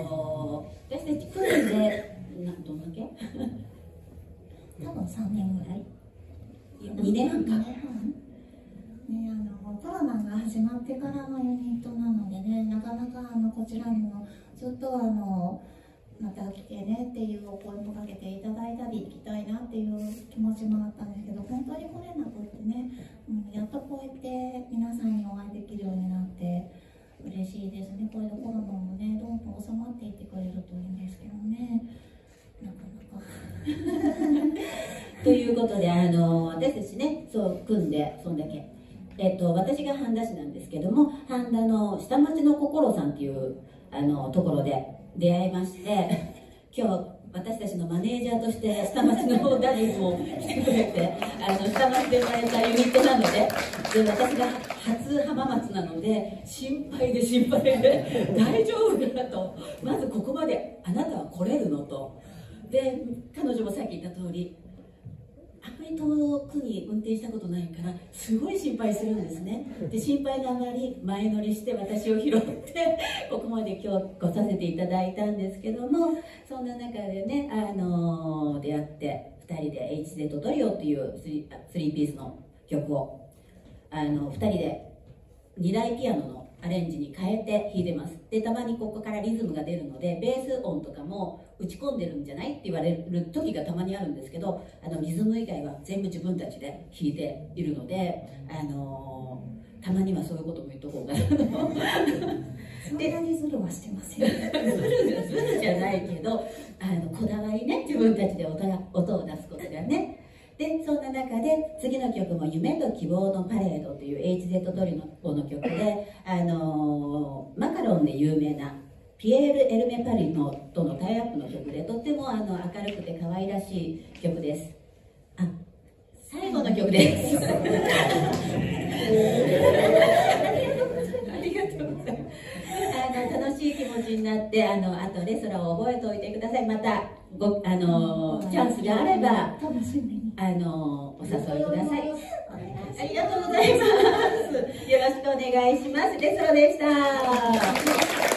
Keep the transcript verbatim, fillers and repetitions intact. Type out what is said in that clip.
のー、私たち組んでなどんだけ多分さんねんぐらい、 にねんはんか。 ね、あのコロナが始まってからのユニットなのでね、なかなかあのこちらにもずっとあのまた来てねっていうお声もかけていただいたり、行きたいなっていう気持ちもあったんですけど、本当に来れなくってね、うん、やっとこうやって皆さんにお会いできるようになって嬉しいですね。これでコロナもねどんどん収まっていってくれるといいんですけどね、なかなかということで、あの私たちね、そう組んでそんだけ、えっと、私が半田市なんですけども、半田の下町の心さんっていうあのところで出会いまして、今日私たちのマネージャーとして下町のダディも来てくれて、あの下町で生まれたユニットなので、で私が初浜松なので心配で心配で大丈夫かなと、まずここまであなたは来れるのと。で彼女もさっき言った通り、あんまり遠くに運転したことないからすごい心配するんですね。で心配のあまり前乗りして私を拾ってここまで今日来させていただいたんですけども、そんな中でね、あのー、出会ってふたりで エイチゼット トリオっていうスリーピースの曲をあのふたりでにだいピアノのアレンジに変えて弾いてます。でたまにここからリズムが出るのでベース音とかも打ち込んでるんじゃないって言われる時がたまにあるんですけど、あのリズム以外は全部自分たちで弾いているので、あのー、たまにはそういうことも言っとこうかなそんなにズルはしてませんズルじゃないけど、あのこだわりね、自分たちで 音, が音を出すことがね。でそんな中で次の曲も「夢と希望のパレード」という エイチゼット トリオの曲で、あのー、マカロンで有名なピエール・エルメ・パリのとのタイアップの曲で、とってもあの明るくて可愛らしい曲です。あ、最後の曲ですありがとうございます。あの楽しい気持ちになって、あの後で空を覚えておいてください。またごあのチャンスがあればあのお誘いください。ありがとうございます。よろしくお願いします。レスロでした。